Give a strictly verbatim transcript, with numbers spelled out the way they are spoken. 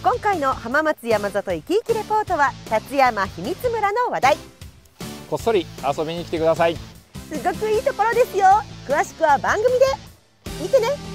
今回の浜松山里いきいきレポートは立山秘密村の話題。 こっそり遊びに来てください。 すごくいいところですよ。詳しくは番組で見てね。